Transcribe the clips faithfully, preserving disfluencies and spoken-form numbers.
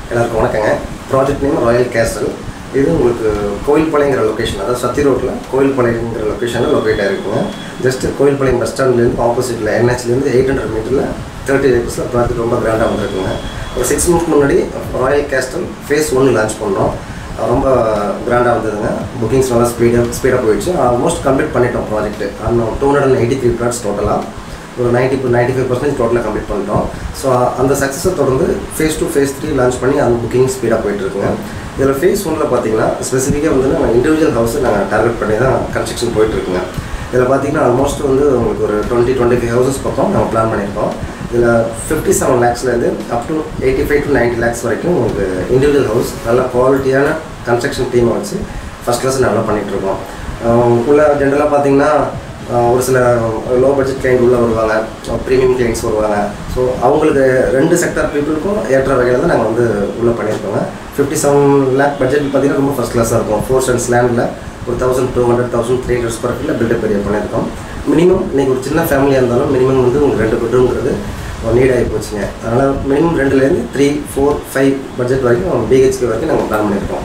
எல்லாருக்கும் வணக்கங்க. Project name royal castle. இது உங்களுக்கு கோயில்பாளையங்கிற லொக்கேஷன், அதாவது சத்தி ரோட்டில் கோயில்பாளையங்கிற லொக்கேஷனில் லொக்கேட் ஆகிருக்குங்க. ஜஸ்ட் கோயில்பாளையம் பஸ் ஸ்டாண்ட்லேருந்து ஆப்போசிட்டில் என்ஹெச்லேருந்து எயிட் ஹண்ட்ரட் மீட்டரில் தேர்ட்டி ஏக்கர்ஸில் ப்ராஜெக்ட் ரொம்ப கிராண்டாக வந்துருக்குங்க. ஒரு சிக்ஸ் மந்த்ஸ் முன்னாடி royal castle phase one launch பண்ணோம். ரொம்ப கிராண்டாக வந்ததுங்க. புக்கிங்ஸ் நல்லா ஸ்பீடாக ஸ்பீடாக போயிடுச்சு. ஆல்மோஸ்ட் கம்ப்ளீட் பண்ணிட்டோம் ப்ராஜெக்ட். இன்னும் two hundred and eighty three plots டோட்டலாக ஒரு நைன்ட்டி நைன்ட்டி ஃபைவ் பர்சன்டேஜ் டோட்டலாக கம்ப்ளீட் பண்ணிட்டோம். ஸோ அந்த சக்ஸஸை தொடர்ந்து phase two phase three launch பண்ணி அந்த புக்கிங் ஸ்பீடாக போயிட்டுருக்குங்க. இதில் ஃபேஸ் ஒன்றில் பார்த்தீங்கன்னா ஸ்பெசிஃபிக்காக வந்து நாங்கள் இண்டிவிஜுவல் ஹவுஸை நாங்கள் டார்கெட் பண்ணி தான் கன்ஸ்ட்ரக்ஷன் போயிட்டுருக்குங்க. இதில் பார்த்தீங்கன்னா ஆல்மோஸ்ட் வந்து உங்களுக்கு ஒரு டுவெண்ட்டி டுவெண்ட்டி ஃபைவ் ஹவுசஸ் பக்கம் நாங்கள் பிளான் பண்ணியிருக்கோம். இதில் ஃபிஃப்டி செவன் லேக்ஸ்லேருந்து up to eighty five to ninety lakhs வரைக்கும் உங்களுக்கு இண்டிவிஜுவல் ஹவுஸ் நல்ல குவாலிட்டியான கன்ஸ்ட்ரக்ஷன் டீமை வச்சு ஃபஸ்ட் கிளாஸ் நல்லா பண்ணிகிட்ருக்கோம். உள்ள ஜென்ரலாக பார்த்தீங்கன்னா ஒரு சில லோ பட்ஜெட் கிளைண்ட் உள்ளே வருவாங்க, ப்ரீமியம் கிளைண்ட்ஸ் வருவாங்க. ஸோ அவங்களுக்கு ரெண்டு செக்டர் பீப்புளுக்கும் ஏற்ற வகையில் தான் நாங்கள் வந்து உள்ளே பண்ணியிருக்கோங்க. ஃபிஃப்டி செவன் லேக் பட்ஜெட் பார்த்தீங்கன்னா ரொம்ப ஃபஸ்ட் கிளாஸாக இருக்கும். ஃபோர் சென்ட்ஸ் லேண்டில் ஒரு thousand two hundred thousand three hundred square ஃபீட்டில் பில்டப் ஏரியா பண்ணியிருக்கோம். மினிமம் இன்றைக்கி ஒரு சின்ன ஃபேமிலியாக இருந்தாலும் மினிமம் வந்து உங்களுக்கு ரெண்டு பெட்ரூம்ங்கிறது ஒரு நீட் ஆகி போச்சுங்க. அதனால் மினிமம் ரெண்டுலேருந்து த்ரீ ஃபோர் ஃபைவ் பட்ஜெட் வரைக்கும் பிஹெச்கே வரைக்கும் நாங்கள் பிளான் பண்ணியிருக்கோம்.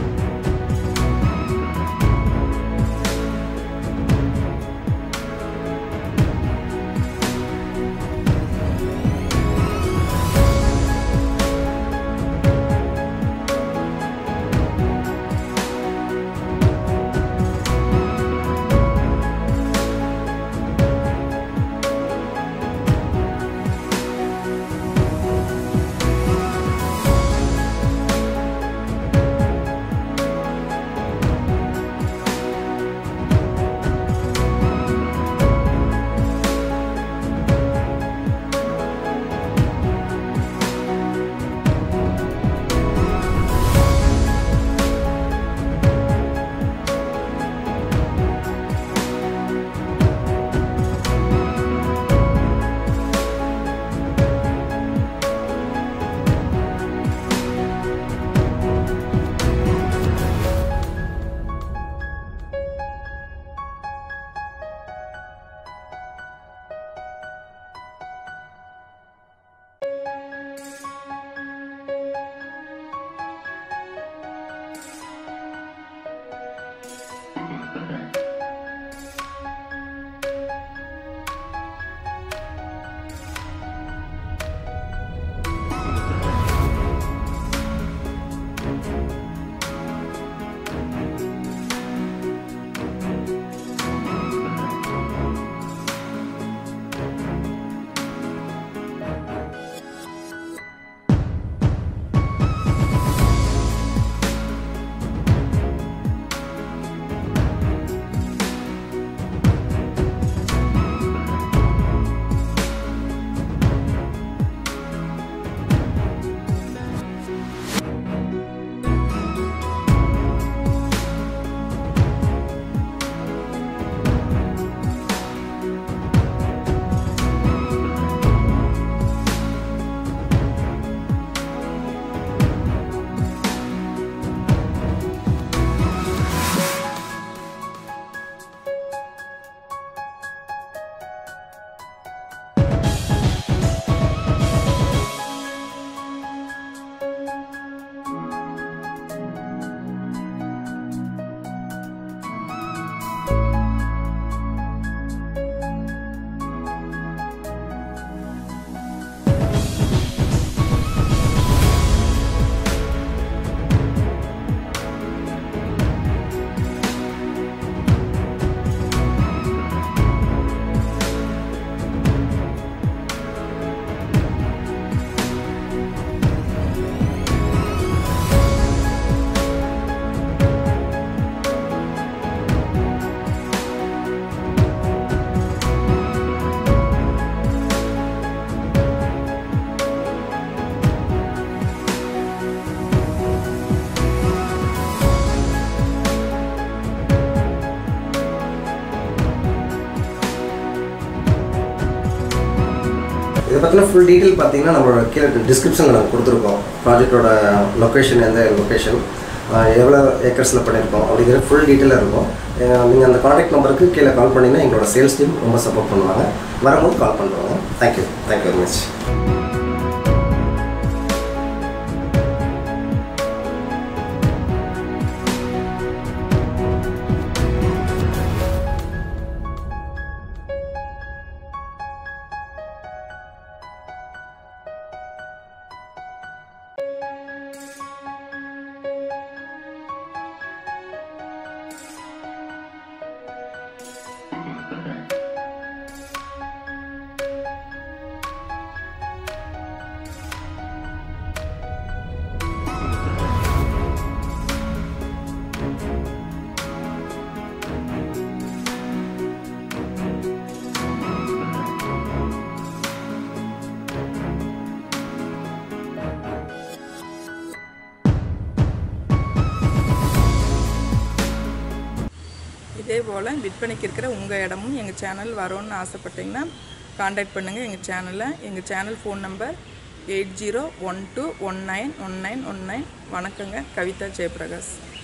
இதை பற்றின ஃபுல் டீட்டெயில் பார்த்தீங்கன்னா நம்மளோட கீழே டிஸ்கிரிப்ஷனில் நாங்கள் கொடுத்துருக்கோம். ப்ராஜெக்டோட லொக்கேஷன், எந்த லொக்கேஷன், எவ்வளோ ஏக்கர்ஸில் பண்ணியிருக்கோம் அப்படிங்கிற ஃபுல் டீட்டெயிலாக இருக்கும். நீங்கள் அந்த கான்டாக்ட் நம்பருக்கு கீழே கால் பண்ணிங்கன்னா எங்களோட சேல்ஸ் டீம் ரொம்ப சப்போர்ட் பண்ணுவாங்க. வரும்போது கால் பண்ணுவாங்க. Thank you thank you very much. இதே போல் விற்பனைக்கு இருக்கிற உங்கள் இடமும் எங்கள் சேனல் வரோன்னு ஆசைப்பட்டீங்கன்னா காண்டாக்ட் பண்ணுங்கள் எங்கள் சேனலை. எங்கள் channel phone number eight zero one two one nine one nine one nine. வணக்கங்க, கவிதா ஜெயபிரகாஷ்.